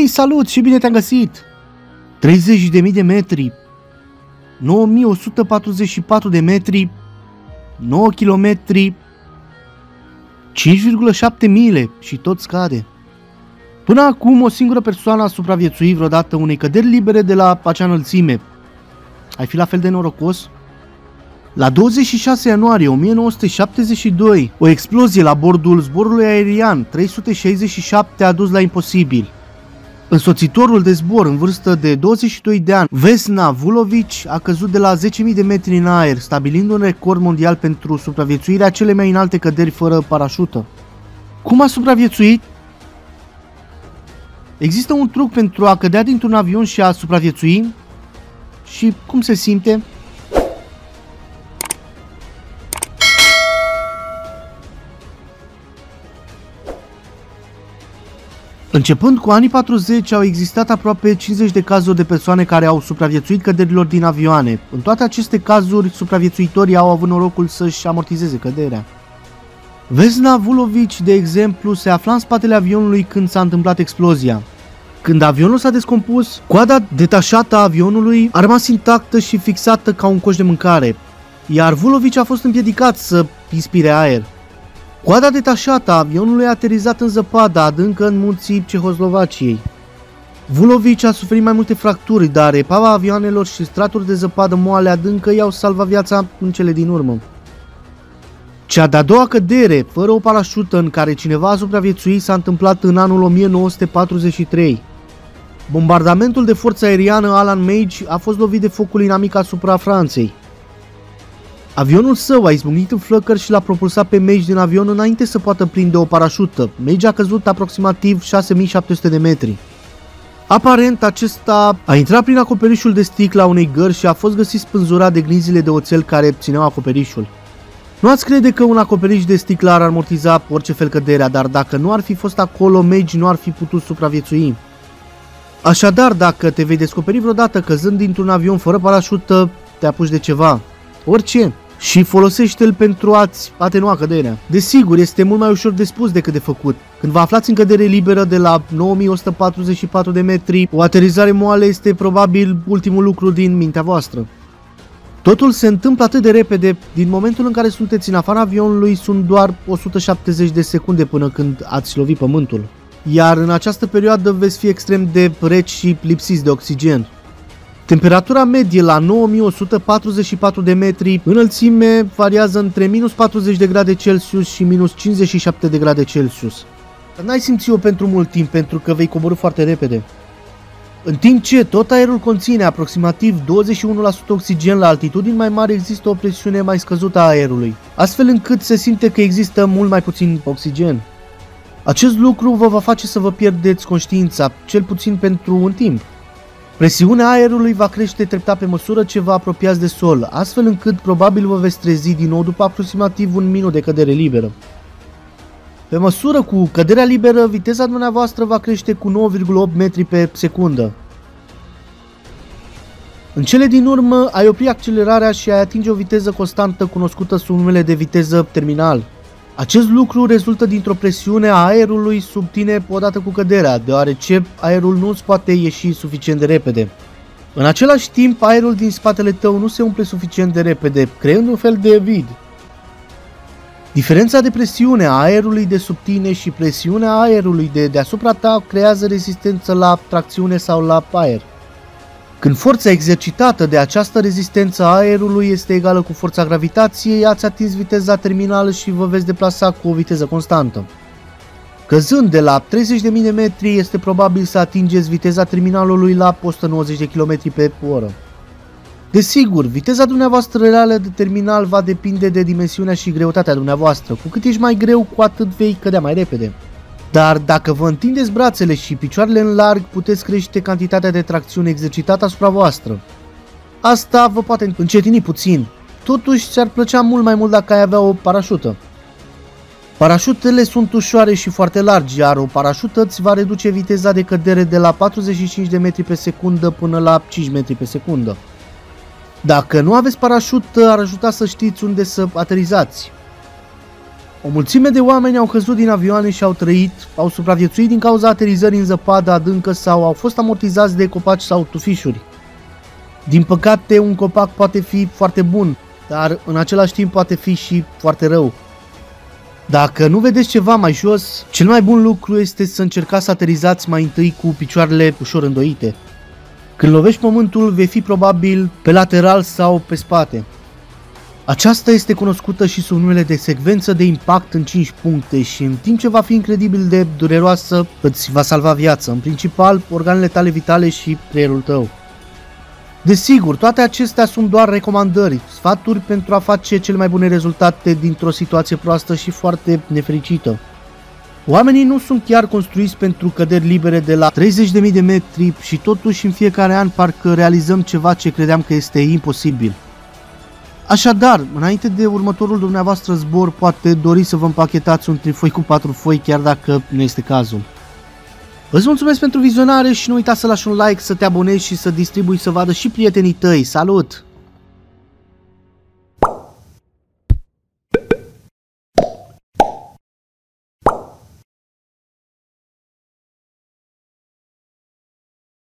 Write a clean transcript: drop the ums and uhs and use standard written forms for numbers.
Hei, salut și bine te-am găsit! 30.000 de metri, 9.144 de metri, 9 km, 5,7 mile și tot scade. Până acum o singură persoană a supraviețuit vreodată unei căderi libere de la acea înălțime. Ai fi la fel de norocos? La 26 ianuarie 1972, o explozie la bordul zborului aerian 367 a dus la imposibil. Însoțitorul de zbor în vârstă de 22 de ani, Vesna Vulovic, a căzut de la 10.000 de metri în aer, stabilind un record mondial pentru supraviețuirea cele mai înalte căderi fără parașută. Cum a supraviețuit? Există un truc pentru a cădea dintr-un avion și a supraviețui? Și cum se simte? Începând cu anii 40, au existat aproape 50 de cazuri de persoane care au supraviețuit căderilor din avioane. În toate aceste cazuri, supraviețuitorii au avut norocul să-și amortizeze căderea. Vesna Vulovic, de exemplu, se afla în spatele avionului când s-a întâmplat explozia. Când avionul s-a descompus, coada detașată a avionului a rămas intactă și fixată ca un coș de mâncare, iar Vulovic a fost împiedicat să inspire aer. Coada detașată a avionului a aterizat în zăpadă adâncă în munții Cehoslovaciei. Vulovic a suferit mai multe fracturi, dar epava avioanelor și straturi de zăpadă moale adâncă i-au salvat viața în cele din urmă. Cea de-a doua cădere, fără o parașută, în care cineva a supraviețuit, s-a întâmplat în anul 1943. Bombardamentul de forță aeriană Alan Mage a fost lovit de focul inamic asupra Franței. Avionul său a izbucnit în flăcări și l-a propulsat pe Mage din avion înainte să poată prinde o parașută. Mage a căzut aproximativ 6700 de metri. Aparent, acesta a intrat prin acoperișul de sticlă a unei gări și a fost găsit spânzurat de grinzile de oțel care țineau acoperișul. Nu ați crede că un acoperiș de sticlă ar amortiza orice fel căderea, dar dacă nu ar fi fost acolo, Mage nu ar fi putut supraviețui. Așadar, dacă te vei descoperi vreodată căzând dintr-un avion fără parașută, te apuci de ceva. Orice. Și folosește-l pentru a-ți atenua căderea. Desigur, este mult mai ușor de spus decât de făcut. Când vă aflați în cădere liberă de la 9144 de metri, o aterizare moale este probabil ultimul lucru din mintea voastră. Totul se întâmplă atât de repede, din momentul în care sunteți în afara avionului sunt doar 170 de secunde până când ați lovit pământul. Iar în această perioadă veți fi extrem de reci și lipsiți de oxigen. Temperatura medie la 9144 de metri înălțime variază între minus 40 de grade Celsius și minus 57 de grade Celsius. N-ai simțit-o pentru mult timp pentru că vei coborî foarte repede. În timp ce tot aerul conține aproximativ 21% oxigen, la altitudini mai mari există o presiune mai scăzută a aerului, astfel încât se simte că există mult mai puțin oxigen. Acest lucru vă va face să vă pierdeți conștiința, cel puțin pentru un timp. Presiunea aerului va crește treptat pe măsură ce vă apropiați de sol, astfel încât probabil vă veți trezi din nou după aproximativ un minut de cădere liberă. Pe măsură cu căderea liberă, viteza dumneavoastră va crește cu 9,8 metri pe secundă. În cele din urmă, ai opri accelerarea și ai atinge o viteză constantă cunoscută sub numele de viteză terminal. Acest lucru rezultă dintr-o presiune a aerului sub tine odată cu căderea, deoarece aerul nu îți poate ieși suficient de repede. În același timp, aerul din spatele tău nu se umple suficient de repede, creând un fel de vid. Diferența de presiune a aerului de sub tine și presiunea aerului de deasupra ta creează rezistență la tracțiune sau la aer. Când forța exercitată de această rezistență a aerului este egală cu forța gravitației, ați atins viteza terminală și vă veți deplasa cu o viteză constantă. Căzând de la 30.000 de metri, este probabil să atingeți viteza terminalului la 190 de km pe oră. Desigur, viteza dumneavoastră reală de terminal va depinde de dimensiunea și greutatea dumneavoastră. Cu cât ești mai greu, cu atât vei cădea mai repede. Dar dacă vă întindeți brațele și picioarele în larg, puteți crește cantitatea de tracțiune exercitată asupra voastră. Asta vă poate încetini puțin. Totuși, ți-ar plăcea mult mai mult dacă ai avea o parașută. Parașutele sunt ușoare și foarte largi, iar o parașută îți va reduce viteza de cădere de la 45 de metri pe secundă până la 5 metri pe secundă. Dacă nu aveți parașută, ar ajuta să știți unde să aterizați. O mulțime de oameni au căzut din avioane și au supraviețuit din cauza aterizării în zăpadă adâncă sau au fost amortizați de copaci sau tufișuri. Din păcate, un copac poate fi foarte bun, dar în același timp poate fi și foarte rău. Dacă nu vedeți ceva mai jos, cel mai bun lucru este să încercați să aterizați mai întâi cu picioarele ușor îndoite. Când lovești pământul, vei fi probabil pe lateral sau pe spate. Aceasta este cunoscută și sub numele de secvență de impact în 5 puncte și în timp ce va fi incredibil de dureroasă, îți va salva viața, în principal organele tale vitale și creierul tău. Desigur, toate acestea sunt doar recomandări, sfaturi pentru a face cele mai bune rezultate dintr-o situație proastă și foarte nefericită. Oamenii nu sunt chiar construiți pentru căderi libere de la 30.000 de metri și totuși în fiecare an parcă realizăm ceva ce credeam că este imposibil. Așadar, înainte de următorul dumneavoastră zbor, poate doriți să vă împachetați un trifoi cu 4 foi, chiar dacă nu este cazul. Îți mulțumesc pentru vizionare și nu uita să lași un like, să te abonezi și să distribui să vadă și prietenii tăi. Salut!